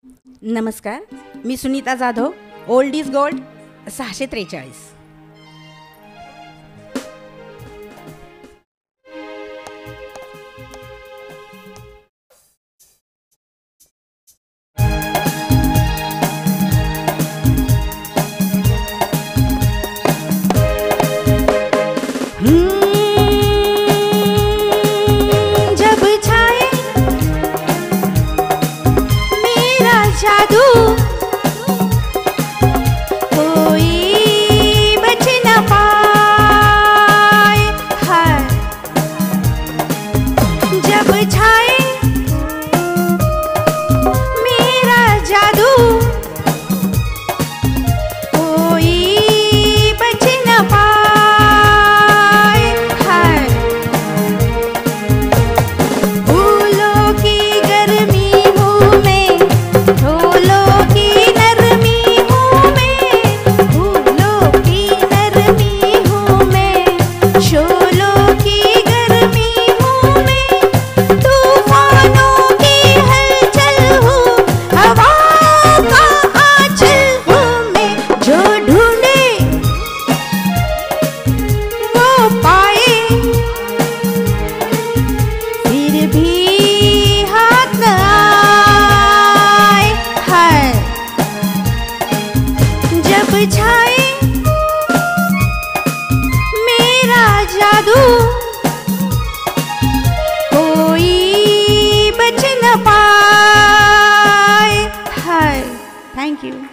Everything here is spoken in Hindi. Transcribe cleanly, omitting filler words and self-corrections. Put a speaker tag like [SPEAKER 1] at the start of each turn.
[SPEAKER 1] नमस्कार, मी Sunita Jadhav. Old is gold 643.
[SPEAKER 2] जब छाए मेरा जादू कोई बच न पाए है. जब छाए मेरा जादू कोई बच न पाए है. फूलों की गर्मी हूँ मैं, फूलों की नरमी हूँ मैं, फूलों की नरमी हूँ मैं, शोलों की गर्मी हूँ मैं, तूफानों की हलचल हूँ, हवा का आंचल हूँ मैं. जो ढूंढे वो पाए, फिर भी हाथ न आए है. जब छाए मेरा जादू कोई बच न पाए है. Thank you.